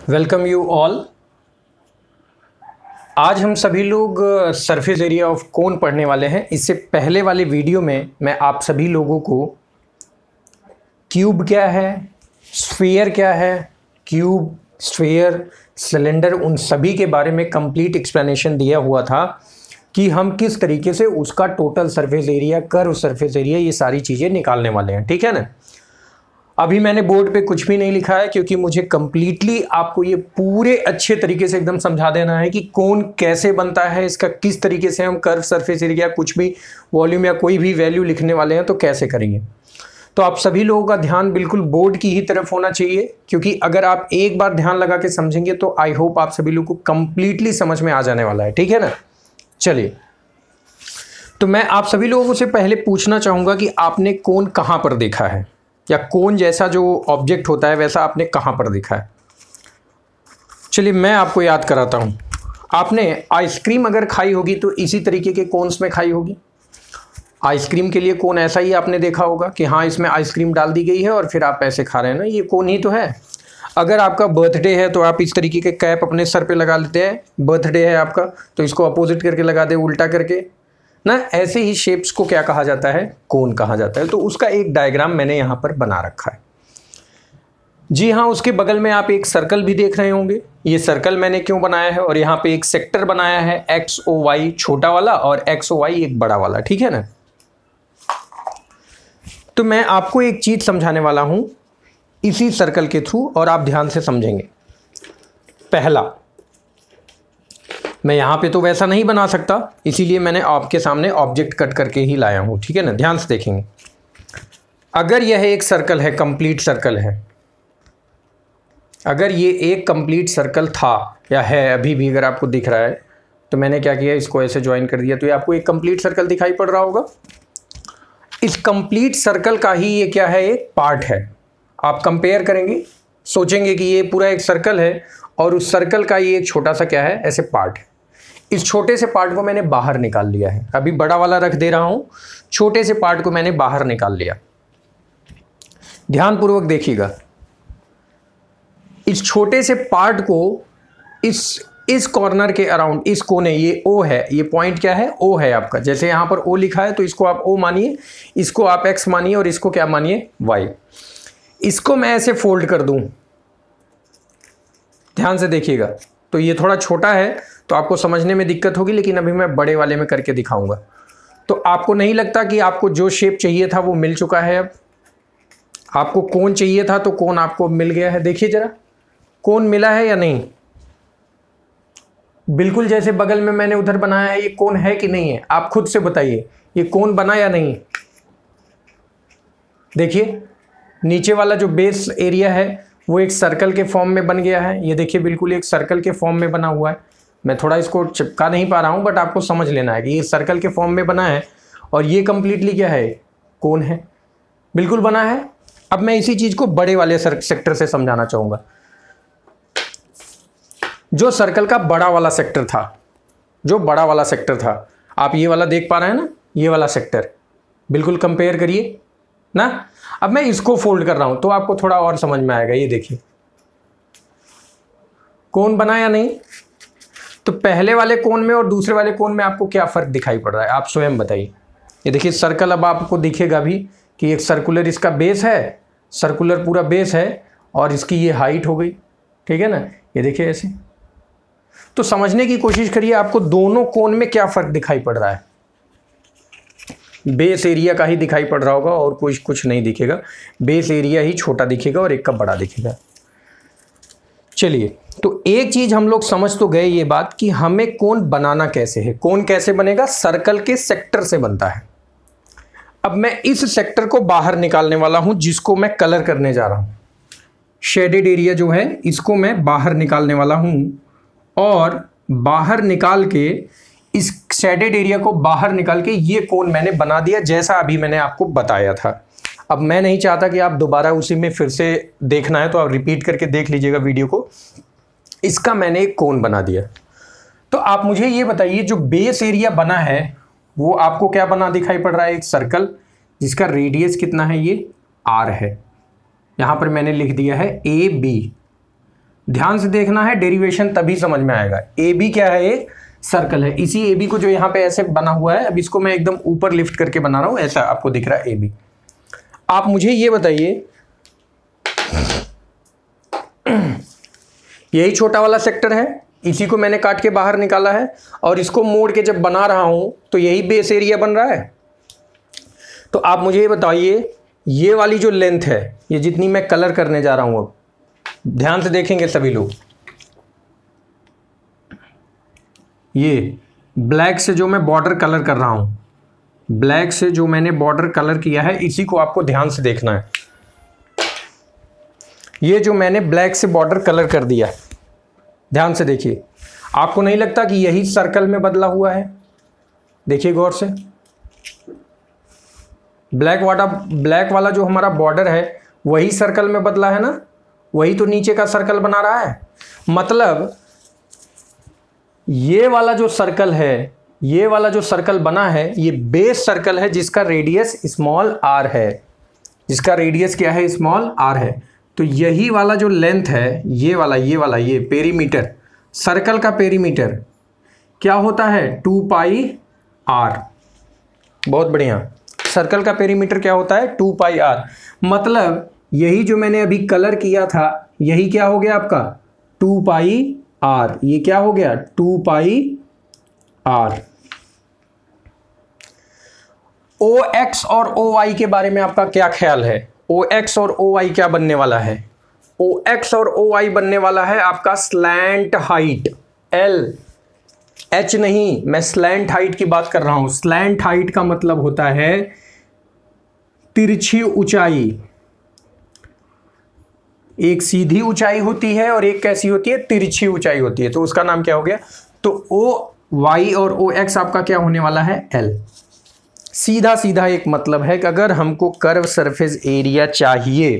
Welcome you all. आज हम सभी लोग सरफेस एरिया ऑफ कोन पढ़ने वाले हैं। इससे पहले वाले वीडियो में मैं आप सभी लोगों को क्यूब क्या है, स्फीयर क्या है, क्यूब, स्फीयर, सिलेंडर, उन सभी के बारे में कंप्लीट एक्सप्लेनेशन दिया हुआ था कि हम किस तरीके से उसका total surface area, curve surface area, ये सारी चीज़ें निकालने वाले हैं। ठीक है ना। अभी मैंने बोर्ड पे कुछ भी नहीं लिखा है क्योंकि मुझे कंप्लीटली आपको ये पूरे अच्छे तरीके से एकदम समझा देना है कि कोन कैसे बनता है, इसका किस तरीके से हम कर्व सरफेस एरिया, कुछ भी वॉल्यूम या कोई भी वैल्यू लिखने वाले हैं तो कैसे करेंगे। तो आप सभी लोगों का ध्यान बिल्कुल बोर्ड की ही तरफ होना चाहिए, क्योंकि अगर आप एक बार ध्यान लगा के समझेंगे तो आई होप आप सभी लोगों को कंप्लीटली समझ में आ जाने वाला है। ठीक है ना। चलिए, तो मैं आप सभी लोगों से पहले पूछना चाहूँगा कि आपने कोन कहाँ पर देखा है, या कोन जैसा जो ऑब्जेक्ट होता है वैसा आपने कहाँ पर देखा है। चलिए मैं आपको याद कराता हूँ। आपने आइसक्रीम अगर खाई होगी तो इसी तरीके के कोन्स में खाई होगी। आइसक्रीम के लिए कोन ऐसा ही आपने देखा होगा कि हाँ इसमें आइसक्रीम डाल दी गई है और फिर आप ऐसे खा रहे हैं ना, ये कोन ही तो है। अगर आपका बर्थडे है तो आप इस तरीके के कैप अपने सर पे लगा लेते हैं। बर्थडे है आपका तो इसको अपोजिट करके लगा दे, उल्टा करके ना। ऐसे ही शेप्स को क्या कहा जाता है, कोन कहा जाता है। तो उसका एक डायग्राम मैंने यहाँ पर बना रखा है। जी हाँ, उसके बगल में आप एक सर्कल भी देख रहे होंगे। ये सर्कल मैंने क्यों बनाया है, और यहाँ पे एक सेक्टर बनाया है, एक्स ओ वाई छोटा वाला और एक्स ओ वाई एक बड़ा वाला। ठीक है ना। तो मैं आपको एक चीज समझाने वाला हूं इसी सर्कल के थ्रू, और आप ध्यान से समझेंगे। पहला, मैं यहां पे तो वैसा नहीं बना सकता, इसीलिए मैंने आपके सामने ऑब्जेक्ट कट करके ही लाया हूं। ठीक है ना। ध्यान से देखेंगे। अगर यह एक सर्कल है, कंप्लीट सर्कल है, अगर ये एक कंप्लीट सर्कल था या है अभी भी, अगर आपको दिख रहा है तो मैंने क्या किया, इसको ऐसे ज्वाइन कर दिया तो ये आपको एक कंप्लीट सर्कल दिखाई पड़ रहा होगा। इस कंप्लीट सर्कल का ही ये क्या है, एक पार्ट है। आप कंपेयर करेंगे, सोचेंगे कि ये पूरा एक सर्कल है और उस सर्कल का ये एक छोटा सा क्या है, ऐसे पार्ट है। इस छोटे से पार्ट को मैंने बाहर निकाल लिया है। अभी बड़ा वाला रख दे रहा हूं, छोटे से पार्ट को मैंने बाहर निकाल लिया। ध्यानपूर्वक देखिएगा। इस छोटे से पार्ट को इस कॉर्नर के अराउंड, इस कोने, ये ओ है, ये पॉइंट क्या है, ओ है आपका। जैसे यहां पर ओ लिखा है तो इसको आप ओ मानिए, इसको आप एक्स मानिए और इसको क्या मानिए, वाई। इसको मैं ऐसे फोल्ड कर दूं, ध्यान से देखिएगा। तो ये थोड़ा छोटा है तो आपको समझने में दिक्कत होगी, लेकिन अभी मैं बड़े वाले में करके दिखाऊंगा। तो आपको नहीं लगता कि आपको जो शेप चाहिए था वो मिल चुका है। अब आपको कोन चाहिए था तो कोन आपको मिल गया है। देखिए जरा, कोन मिला है या नहीं। बिल्कुल जैसे बगल में मैंने उधर बनाया है, ये कोन है कि नहीं है, आप खुद से बताइए, ये कोन बना या नहीं। देखिए नीचे वाला जो बेस एरिया है वो एक सर्कल के फॉर्म में बन गया है। ये देखिए बिल्कुल एक सर्कल के फॉर्म में बना हुआ है। मैं थोड़ा इसको चिपका नहीं पा रहा हूं, बट आपको समझ लेना है कि ये सर्कल के फॉर्म में बना है और ये कंप्लीटली क्या है, कोन है। बिल्कुल बना है। अब मैं इसी चीज को बड़े वाले सेक्टर से समझाना चाहूंगा। जो सर्कल का बड़ा वाला सेक्टर था, जो बड़ा वाला सेक्टर था, आप ये वाला देख पा रहे हैं ना, ये वाला सेक्टर, बिल्कुल कंपेयर करिए ना। अब मैं इसको फोल्ड कर रहा हूं तो आपको थोड़ा और समझ में आएगा। ये देखिए कोन बना या नहीं। तो पहले वाले कोन में और दूसरे वाले कोन में आपको क्या फर्क दिखाई पड़ रहा है, आप स्वयं बताइए। ये देखिए सर्कल, अब आपको दिखेगा भी कि एक सर्कुलर इसका बेस है, सर्कुलर पूरा बेस है, और इसकी ये हाइट हो गई। ठीक है ना। ये देखिए ऐसे। तो समझने की कोशिश करिए, आपको दोनों कोन में क्या फर्क दिखाई पड़ रहा है। बेस एरिया का ही दिखाई पड़ रहा होगा और कुछ नहीं दिखेगा। बेस एरिया ही छोटा दिखेगा और एक का बड़ा दिखेगा। चलिए, तो एक चीज हम लोग समझ तो गए ये बात कि हमें कोन बनाना कैसे है। कोन कैसे बनेगा, सर्कल के सेक्टर से बनता है। अब मैं इस सेक्टर को बाहर निकालने वाला हूं, जिसको मैं कलर करने जा रहा हूं। शेडेड एरिया जो है इसको मैं बाहर निकालने वाला हूं, और बाहर निकाल के, इस शेडेड एरिया को बाहर निकाल के ये कोन मैंने बना दिया, जैसा अभी मैंने आपको बताया था। अब मैं नहीं चाहता कि आप दोबारा उसी में फिर से देखना है, तो आप रिपीट करके देख लीजिएगा वीडियो को। इसका मैंने एक कोन बना दिया। तो आप मुझे ये बताइए, जो बेस एरिया बना है वो आपको क्या बना दिखाई पड़ रहा है, एक सर्कल जिसका रेडियस कितना है, ये r है। यहां पर मैंने लिख दिया है AB। ध्यान से देखना है, डेरिवेशन तभी समझ में आएगा। ए बी क्या है, एक सर्कल है। इसी ए बी को जो यहाँ पे ऐसे बना हुआ है, अब इसको मैं एकदम ऊपर लिफ्ट करके बना रहा हूँ, ऐसा आपको दिख रहा है ए बी। आप मुझे ये बताइए, यही छोटा वाला सेक्टर है, इसी को मैंने काट के बाहर निकाला है, और इसको मोड़ के जब बना रहा हूं तो यही बेस एरिया बन रहा है। तो आप मुझे ये बताइए, ये वाली जो लेंथ है, ये जितनी मैं कलर करने जा रहा हूं, अब ध्यान से देखेंगे सभी लोग, ये ब्लैक से जो मैं बॉर्डर कलर कर रहा हूं, ब्लैक से जो मैंने बॉर्डर कलर किया है, इसी को आपको ध्यान से देखना है। ये जो मैंने ब्लैक से बॉर्डर कलर कर दिया, ध्यान से देखिए, आपको नहीं लगता कि यही सर्कल में बदला हुआ है? देखिए गौर से, ब्लैक वाला जो हमारा बॉर्डर है वही सर्कल में बदला है ना, वही तो नीचे का सर्कल बना रहा है। मतलब ये वाला जो सर्कल है, ये वाला जो सर्कल बना है, ये बेस सर्कल है जिसका रेडियस स्मॉल आर है, जिसका रेडियस क्या है, स्मॉल आर है। तो यही वाला जो लेंथ है, ये वाला ये पेरीमीटर, सर्कल का पेरीमीटर क्या होता है, 2 पाई आर। बहुत बढ़िया, सर्कल का पेरीमीटर क्या होता है, 2 पाई आर। मतलब यही जो मैंने अभी कलर किया था, यही क्या हो गया आपका, 2 पाई आर। ये क्या हो गया, 2 पाई आर। ओ एक्स और ओ वाई के बारे में आपका क्या ख्याल है? ओ एक्स और ओ वाई क्या बनने वाला है? ओ एक्स और ओ वाई बनने वाला है आपका स्लैंट हाइट, एल, एच नहीं, मैं स्लैंट हाइट की बात कर रहा हूं। स्लैंट हाइट का मतलब होता है तिरछी ऊंचाई। एक सीधी ऊंचाई होती है और एक कैसी होती है, तिरछी ऊंचाई होती है। तो उसका नाम क्या हो गया, तो ओ वाई और ओ एक्स आपका क्या होने वाला है, एल। सीधा सीधा एक मतलब है कि अगर हमको कर्व सरफेस एरिया चाहिए,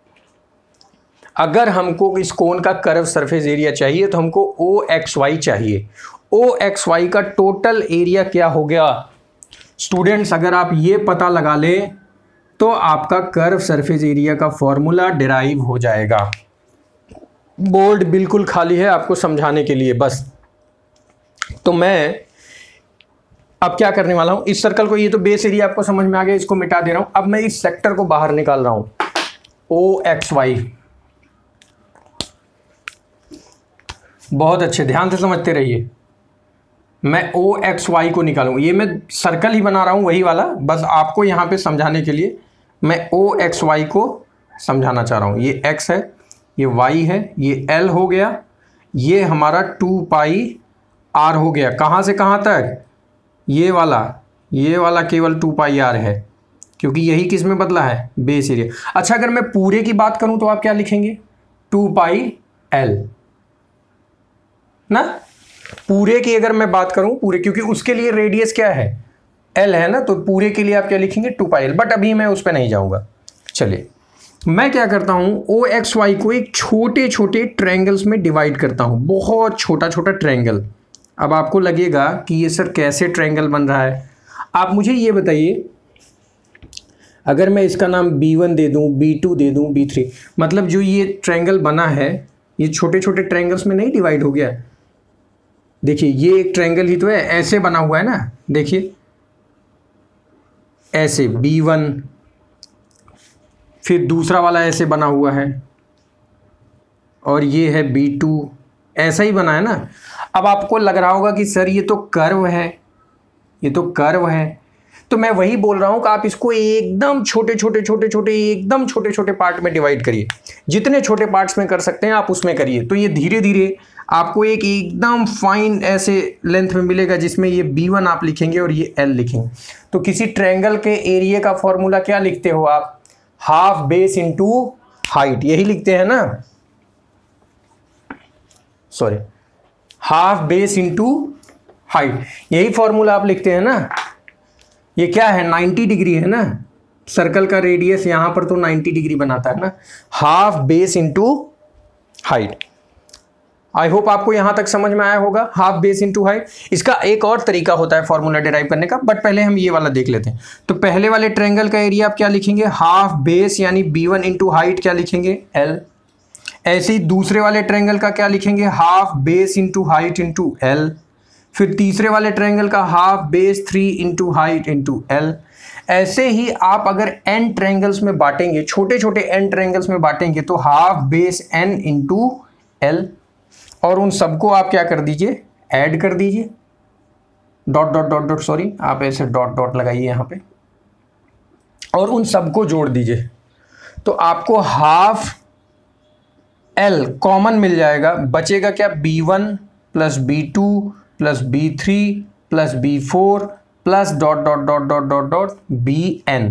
अगर हमको इस कोन का कर्व सरफेस एरिया चाहिए, तो हमको ओ एक्स वाई चाहिए। ओ एक्स वाई का टोटल एरिया क्या हो गया स्टूडेंट्स? अगर आप ये पता लगा ले तो आपका कर्व सरफेस एरिया का फॉर्मूला डिराइव हो जाएगा। बोर्ड बिल्कुल खाली है आपको समझाने के लिए बस। तो मैं अब क्या करने वाला हूं, इस सर्कल को, ये तो बेस एरिया आपको समझ में आ गया, इसको मिटा दे रहा हूं। अब मैं इस सेक्टर को बाहर निकाल रहा हूं, ओ एक्स वाई। बहुत अच्छे, ध्यान से समझते रहिए। मैं ओ एक्स वाई को निकालूंगा, ये मैं सर्कल ही बना रहा हूं वही वाला, बस आपको यहां पे समझाने के लिए मैं ओ एक्स वाई को समझाना चाह रहा हूं। ये एक्स है, ये वाई है, ये एल हो गया, ये हमारा 2 पाई आर हो गया। कहां से कहां तक, ये वाला केवल 2 पाई आर है, क्योंकि यही किस में बदला है, बेस एरिया। अच्छा, अगर मैं पूरे की बात करूं तो आप क्या लिखेंगे, 2 पाई एल ना। पूरे की अगर मैं बात करूं, पूरे, क्योंकि उसके लिए रेडियस क्या है, एल है ना, तो पूरे के लिए आप क्या लिखेंगे, 2 पाई एल। बट अभी मैं उस पर नहीं जाऊंगा। चलिए, मैं क्या करता हूं, ओ एक्स वाई को एक छोटे छोटे ट्रायंगल्स में डिवाइड करता हूं, बहुत छोटा छोटा ट्रायंगल। अब आपको लगेगा कि ये सर कैसे ट्रायंगल बन रहा है। आप मुझे ये बताइए, अगर मैं इसका नाम B1 दे दूं, B2 दे दूं, B3, मतलब जो ये ट्रायंगल बना है, ये छोटे छोटे ट्रायंगल्स में नहीं डिवाइड हो गया। देखिए, ये एक ट्रायंगल ही तो है, ऐसे बना हुआ है ना, देखिए ऐसे B1, फिर दूसरा वाला ऐसे बना हुआ है, और ये है B2, ऐसा ही बना है ना। अब आपको लग रहा होगा कि सर ये तो कर्व है, ये तो कर्व है। तो मैं वही बोल रहा हूं कि आप इसको एकदम छोटे छोटे पार्ट में डिवाइड करिए। जितने छोटे पार्ट्स में कर सकते हैं आप उसमें करिए, तो ये धीरे धीरे आपको एक एकदम फाइन ऐसे लेंथ में मिलेगा, जिसमें ये B1 आप लिखेंगे और ये L लिखेंगे। तो किसी ट्रायंगल के एरिया का फॉर्मूला क्या लिखते हो आप, हाफ बेस इंटू हाइट, यही लिखते हैं ना, sorry, half base into height, यही फॉर्मूला आप लिखते हैं ना। ये क्या है, 90 डिग्री है ना, सर्कल का रेडियस यहां पर तो 90 डिग्री बनाता है ना, half base into height. I hope आपको यहां तक समझ में आया होगा, हाफ बेस इंटू हाइट। इसका एक और तरीका होता है फॉर्मूला डिराइव करने का, बट पहले हम ये वाला देख लेते हैं। तो पहले वाले ट्रायंगल का एरिया आप क्या लिखेंगे, हाफ बेस यानी B1 इंटू हाइट क्या लिखेंगे, L। ऐसे ही दूसरे वाले ट्रायंगल का क्या लिखेंगे, half base into height into L. फिर तीसरे वाले ट्रायंगल का half base 3 into height into L. ऐसे ही आप अगर एन ट्रायंगल्स में बांटेंगे, छोटे छोटे एन ट्रायंगल्स में बांटेंगे तो half base N into L, और उन सबको आप क्या कर दीजिए, ऐड कर दीजिए, dot dot dot dot, sorry आप ऐसे डॉट डॉट लगाइए यहाँ पे, और उन सबको जोड़ दीजिए तो आपको हाफ एल कॉमन मिल जाएगा। बचेगा क्या, b1 plus b2 plus b3 plus b4 plus dot dot dot dot dot dot bn।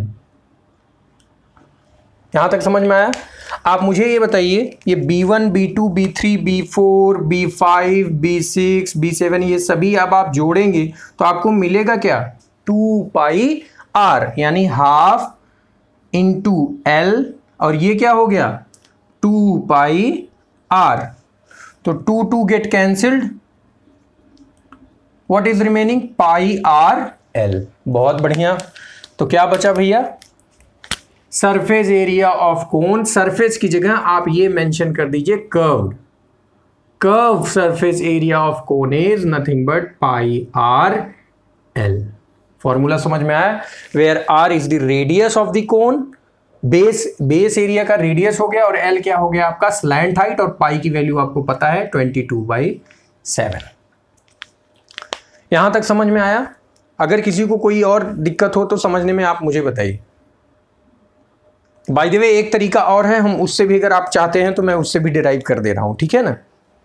यहां तक समझ में आया? आप मुझे ये बताइए, ये b1 b2 b3 b4 b5 b6 b7 ये सभी अब आप जोड़ेंगे तो आपको मिलेगा क्या, 2 पाई r, यानी हाफ इंटू एल, और ये क्या हो गया 2 पाई r। तो 2 2 get cancelled, what is remaining, pi r l। बहुत बढ़िया। तो क्या बचा भैया, surface area of cone. Surface की जगह आप ये मेंशन कर दीजिए curved. Curve surface area of cone is nothing but pi r l। Formula समझ में आया? Where r is the radius of the cone, base area का रेडियस हो गया, और l क्या हो गया आपका स्लैंट हाइट, और पाई की वैल्यू आपको पता है 22/7। यहां तक समझ में आया? अगर किसी को कोई और दिक्कत हो तो समझने में आप मुझे बताइए। बाय द वे एक तरीका और है, हम उससे भी अगर आप चाहते हैं तो मैं उससे भी डिराइव कर दे रहा हूं, ठीक है ना।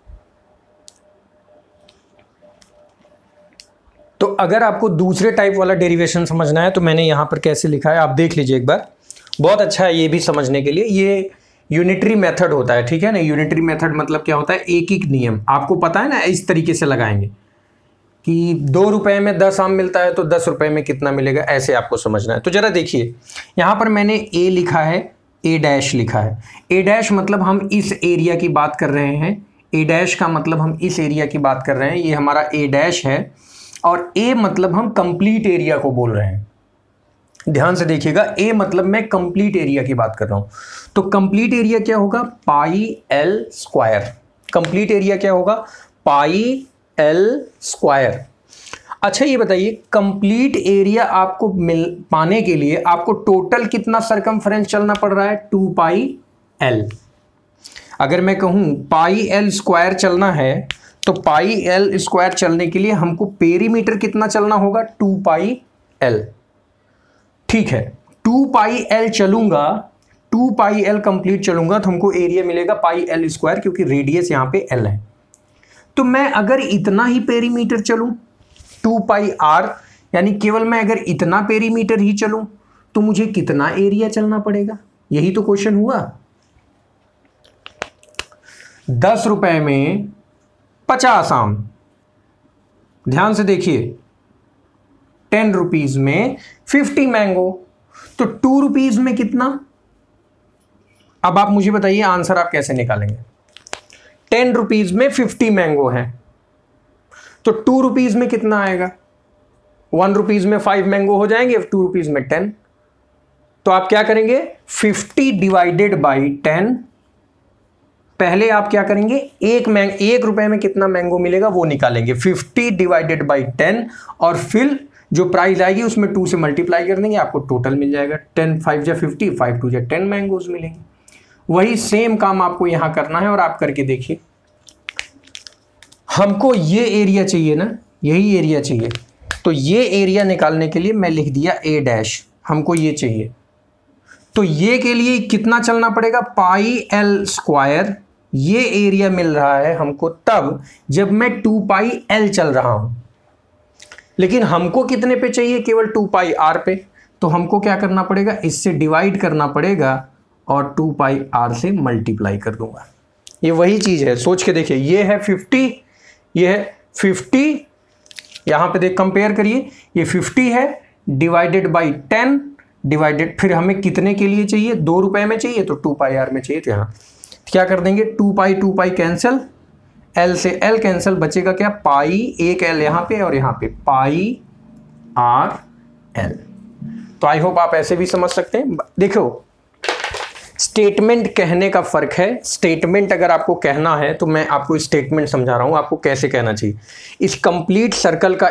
तो अगर आपको दूसरे टाइप वाला डेरिवेशन समझना है तो मैंने यहां पर कैसे लिखा है आप देख लीजिए एक बार, बहुत अच्छा है ये भी समझने के लिए। ये यूनिटरी मेथड होता है, ठीक है ना। यूनिटरी मेथड मतलब क्या होता है, एक एक नियम आपको पता है ना, इस तरीके से लगाएंगे कि 2 रुपए में 10 आम मिलता है तो 10 रुपए में कितना मिलेगा, ऐसे आपको समझना है। तो जरा देखिए यहां पर मैंने ए लिखा है, ए डैश लिखा है। ए डैश मतलब हम इस एरिया की बात कर रहे हैं, ए डैश का मतलब हम इस एरिया की बात कर रहे हैं, ये हमारा ए डैश है, और ए मतलब हम कंप्लीट एरिया को बोल रहे हैं। ध्यान से देखिएगा, ए मतलब मैं कंप्लीट एरिया की बात कर रहा हूं। तो कंप्लीट एरिया क्या होगा, pi L square. Complete area क्या होगा, पाई एल स्क्वायर। अच्छा ये बताइए, कंप्लीट एरिया आपको पाने के लिए आपको टोटल कितना सरकमफ्रेंस चलना पड़ रहा है, 2 पाई एल। अगर मैं कहूं पाई एल स्क्वायर चलना है तो पाई एल स्क्वायर चलने के लिए हमको पेरीमीटर कितना चलना होगा, 2 पाई एल। ठीक है, 2 पाई एल चलूंगा, 2 पाई एल कंप्लीट चलूंगा तो हमको एरिया मिलेगा पाई एल स्क्वायर, क्योंकि रेडियस यहां पे एल है। तो मैं अगर इतना ही पेरीमीटर चलूं 2 पाई आर, यानी केवल मैं अगर इतना पेरीमीटर ही चलूं तो मुझे कितना एरिया चलना पड़ेगा, यही तो क्वेश्चन हुआ। 10 रुपए में 50 आम, ध्यान से देखिए, 10 रुपीज में 50 मैंगो, तो 2 रुपीज में कितना। अब आप मुझे बताइए आंसर आप कैसे निकालेंगे। 10 रुपीज में 50 मैंगो है तो 2 रुपीज में कितना आएगा, 1 रुपीज में 5 मैंगो हो जाएंगे, 2 रुपीज में 10। तो आप क्या करेंगे, 50 डिवाइडेड बाई 10। पहले आप क्या करेंगे, 1 रुपए में कितना मैंगो मिलेगा वो निकालेंगे, 50 डिवाइडेड बाई 10, और फिर जो प्राइस आएगी उसमें 2 से मल्टीप्लाई कर देंगे, आपको टोटल मिल जाएगा। 10 5 जा 50, 5 2 जा 10 मैंगोज मिलेंगे। वही सेम काम आपको यहां करना है, और आप करके देखिए। हमको ये एरिया चाहिए ना, यही एरिया चाहिए, तो ये एरिया निकालने के लिए मैं लिख दिया ए डैश, हमको ये चाहिए। तो ये के लिए कितना चलना पड़ेगा, पाई एल स्क्वायर। ये एरिया मिल रहा है हमको तब जब मैं 2 पाई एल चल रहा हूं, लेकिन हमको कितने पे चाहिए, केवल 2 पाई आर पे। तो हमको क्या करना पड़ेगा, इससे डिवाइड करना पड़ेगा और 2 पाई आर से मल्टीप्लाई कर दूंगा। ये वही चीज है, सोच के देखिए, ये है 50, ये है 50, यहां पे देख कंपेयर करिए, ये 50 है डिवाइडेड बाई 10 डिवाइडेड, फिर हमें कितने के लिए चाहिए, 2 रुपए में चाहिए तो 2 पाई आर में चाहिए। तो यहाँ क्या कर देंगे, 2 पाई कैंसिल, एल से एल कैंसिल, बचेगा क्या, पाई, एक एल यहां पे और यहां पे पाई आर एल। तो आई होप आप ऐसे भी समझ सकते हैं। देखो स्टेटमेंट कहने का फ़र्क है। स्टेटमेंट अगर आपको कहना है तो मैं आपको स्टेटमेंट समझा रहा हूँ आपको कैसे कहना चाहिए। इस कंप्लीट सर्कल का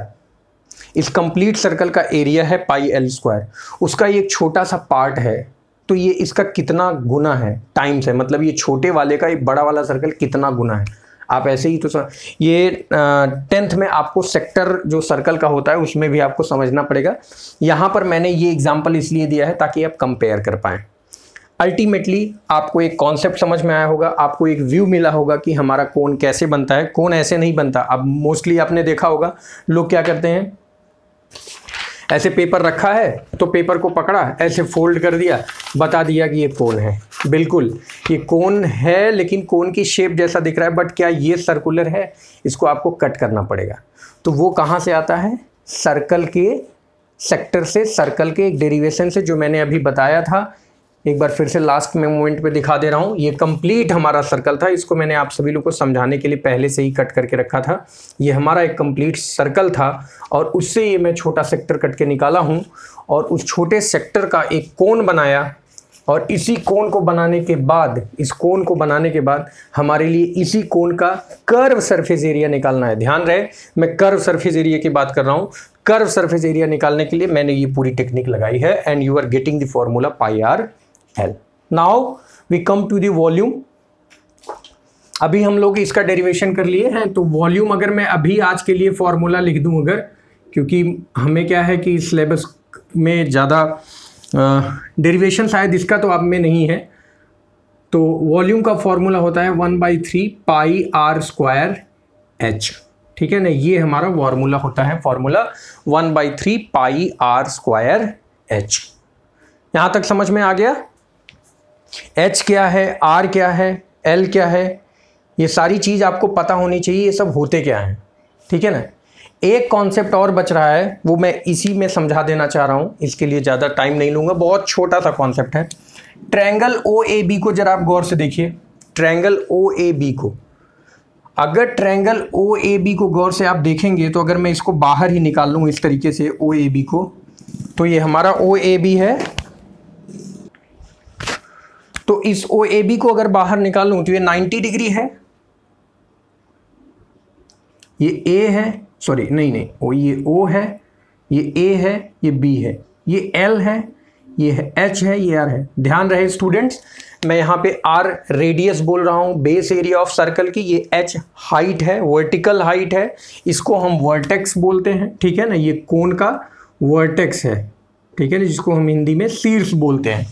एरिया है पाई एल स्क्वायर, उसका ये एक छोटा सा पार्ट है, तो ये इसका कितना गुना है टाइम्स है, मतलब ये छोटे वाले का एक बड़ा वाला सर्कल कितना गुना है। आप ऐसे ही तो ये 10th में आपको सेक्टर जो सर्कल का होता है उसमें भी आपको समझना पड़ेगा। यहाँ पर मैंने ये एग्जाम्पल इसलिए दिया है ताकि आप कंपेयर कर पाएँ। अल्टीमेटली आपको एक कॉन्सेप्ट समझ में आया होगा, आपको एक व्यू मिला होगा कि हमारा कोण कैसे बनता है। कोण ऐसे नहीं बनता। अब मोस्टली आपने देखा होगा लोग क्या करते हैं, ऐसे पेपर रखा है तो पेपर को पकड़ा, ऐसे फोल्ड कर दिया, बता दिया कि ये कोण है। बिल्कुल ये कोण है, लेकिन कोण की शेप जैसा दिख रहा है, बट क्या ये सर्कुलर है? इसको आपको कट करना पड़ेगा। तो वो कहाँ से आता है? सर्कल के सेक्टर से, सर्कल के एक डेरिवेशन से, जो मैंने अभी बताया था। एक बार फिर से लास्ट में मोमेंट पे दिखा दे रहा हूँ। ये कंप्लीट हमारा सर्कल था, इसको मैंने आप सभी लोगों को समझाने के लिए पहले से ही कट करके रखा था। ये हमारा एक कंप्लीट सर्कल था और उससे ये मैं छोटा सेक्टर कट के निकाला हूँ और उस छोटे सेक्टर का एक कोण बनाया। और इसी कोण को बनाने के बाद, इस कोण को बनाने के बाद हमारे लिए इसी कोण का कर्व सरफेस एरिया निकालना है। ध्यान रहे, मैं कर्व सरफेस एरिया की बात कर रहा हूँ। कर्व सरफेस एरिया निकालने के लिए मैंने ये पूरी टेक्निक लगाई है and you are getting the formula pi R L. Now we come to the volume. अभी हम लोग इसका डेरिवेशन कर लिए हैं, तो वॉल्यूम अगर मैं अभी आज के लिए फॉर्मूला लिख दूं अगर, क्योंकि हमें क्या है कि सिलेबस में ज़्यादा डेरिवेशन शायद इसका तो अब में नहीं है, तो वॉल्यूम का फॉर्मूला होता है 1/3 पाई आर स्क्वायर एच। ठीक है ना, ये हमारा फॉर्मूला होता है, formula 1/3 pi R square H. यहाँ तक समझ में आ गया? एच क्या है, आर क्या है, एल क्या है, ये सारी चीज़ आपको पता होनी चाहिए, ये सब होते क्या हैं। ठीक है ना। एक कॉन्सेप्ट और बच रहा है, वो मैं इसी में समझा देना चाह रहा हूँ, इसके लिए ज़्यादा टाइम नहीं लूँगा, बहुत छोटा सा कॉन्सेप्ट है। ट्रायंगल ओ ए बी को जरा आप गौर से देखिए। ट्रायंगल ओ ए बी को, अगर ट्रायंगल ओ ए बी को गौर से आप देखेंगे तो अगर मैं इसको बाहर ही निकाल लूँ इस तरीके से ओ ए बी को, तो ये हमारा ओ ए बी है। तो इस ओ ए बी को अगर बाहर निकाल लूँ तो ये 90 डिग्री है, ये ए है, सॉरी नहीं ये ओ है, ये ए है, ये बी है, ये एल है, ये है एच है, ये आर है। ध्यान रहे स्टूडेंट्स, मैं यहाँ पे आर रेडियस बोल रहा हूँ, बेस एरिया ऑफ सर्कल की, ये एच हाइट है, वर्टिकल हाइट है, इसको हम वर्टेक्स बोलते हैं। ठीक है ना, ये कोण का वर्टेक्स है। ठीक है ना, जिसको हम हिंदी में शीर्ष बोलते हैं,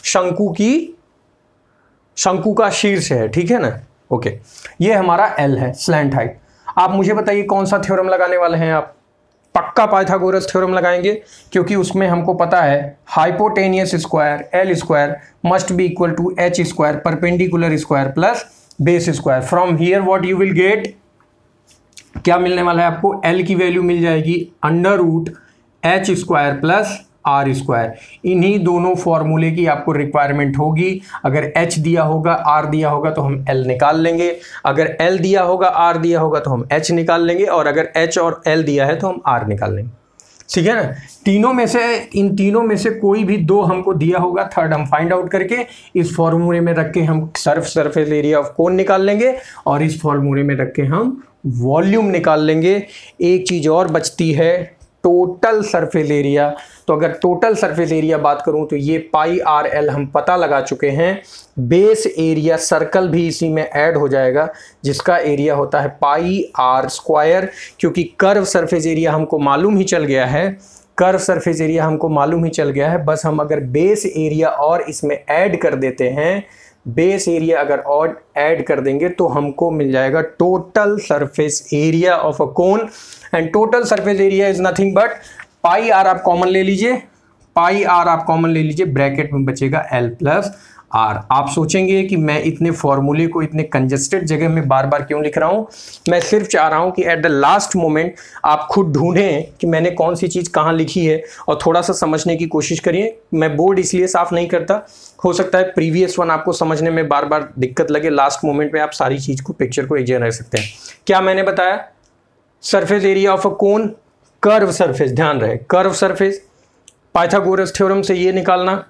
शंकु का शीर्ष है। ठीक है ना, ओके। ये हमारा एल है, स्लैंट हाइट। आप मुझे बताइए कौन सा थ्योरम लगाने वाले हैं आप? पक्का पाइथागोरस थ्योरम लगाएंगे, क्योंकि उसमें हमको पता है hypotenuse square L square must be equal to H square perpendicular square plus base square. From here what you will get, क्या मिलने वाला है आपको? एल की वैल्यू मिल जाएगी √h square plus R square. इन्हीं दोनों फॉर्मूले की आपको रिक्वायरमेंट होगी। अगर h दिया होगा, r दिया होगा तो हम l निकाल लेंगे, अगर l दिया होगा, r दिया होगा तो हम h निकाल लेंगे, और अगर h और l दिया है तो हम r निकाल लेंगे। ठीक है ना। इन तीनों में से कोई भी दो हमको दिया होगा, थर्ड हम फाइंड आउट करके इस फॉर्मूले में रख के हम सरफेस एरिया ऑफ कोन निकाल लेंगे, और इस फॉर्मूले में रख के हम वॉल्यूम निकाल लेंगे। एक चीज़ और बचती है, टोटल सरफेस एरिया। तो अगर टोटल सरफेस एरिया बात करूं तो ये पाई आर एल हम पता लगा चुके हैं। बेस एरिया सर्कल भी इसी में ऐड हो जाएगा, जिसका एरिया होता है पाई आर स्क्वायर, क्योंकि कर्व सरफेस एरिया हमको मालूम ही चल गया है। कर्व सरफेस एरिया हमको मालूम ही चल गया है, बस हम अगर बेस एरिया और इसमें ऐड कर देते हैं, बेस एरिया अगर और ऐड कर देंगे तो हमको मिल जाएगा total surface area of a cone. And total surface area is nothing but pi R आप कॉमन ले लीजिए, पाई आर आप कॉमन ले लीजिए, ब्रैकेट में बचेगा एल प्लस आर। आप सोचेंगे कि मैं इतने फॉर्मूले को इतने कंजस्टेड जगह में बार बार क्यों लिख रहा हूँ। मैं सिर्फ चाह रहा हूँ कि एट द लास्ट मोमेंट आप खुद ढूंढें कि मैंने कौन सी चीज़ कहाँ लिखी है, और थोड़ा सा समझने की कोशिश करिए। मैं बोर्ड इसलिए साफ नहीं करता, हो सकता है प्रीवियस वन आपको समझने में बार बार दिक्कत लगे, लास्ट मोमेंट में आप सारी चीज़ को, पिक्चर को एक जगह रख सकते हैं। क्या मैंने बताया? Surface area of a cone, curve surface, ध्यान रहे कर्व सरफेस, पाइथागोरस थ्योरम से ये निकालना,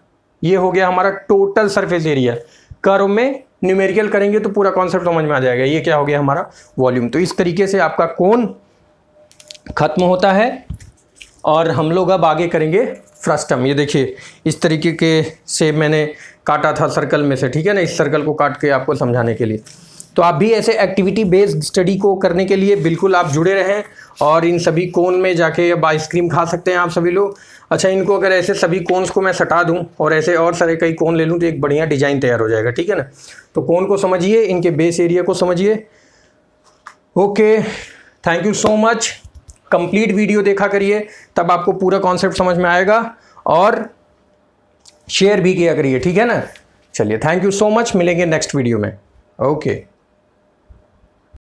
ये हो गया हमारा टोटल सरफेस एरिया। कर्व में न्यूमेरिकल करेंगे तो पूरा कॉन्सेप्ट समझ में आ जाएगा। ये क्या हो गया हमारा वॉल्यूम। तो इस तरीके से आपका कोन खत्म होता है और हम लोग अब आगे करेंगे फ्रस्टम। ये देखिए इस तरीके के से मैंने काटा था सर्कल में से, ठीक है ना, इस सर्कल को काट के आपको समझाने के लिए। तो आप भी ऐसे एक्टिविटी बेस्ड स्टडी को करने के लिए बिल्कुल आप जुड़े रहें और इन सभी कोन में जाके अब आइसक्रीम खा सकते हैं आप सभी लोग। अच्छा, इनको अगर ऐसे सभी कोन्स को मैं सटा दूं और ऐसे और सारे कई कोन ले लूं तो एक बढ़िया डिजाइन तैयार हो जाएगा, ठीक है ना। तो कोन को समझिए, इनके बेस एरिया को समझिए। Okay, thank you so much. Complete video देखा करिए, तब आपको पूरा कॉन्सेप्ट समझ में आएगा और शेयर भी किया करिए, ठीक है ना। चलिए, थैंक यू सो मच, मिलेंगे नेक्स्ट वीडियो में। ओके।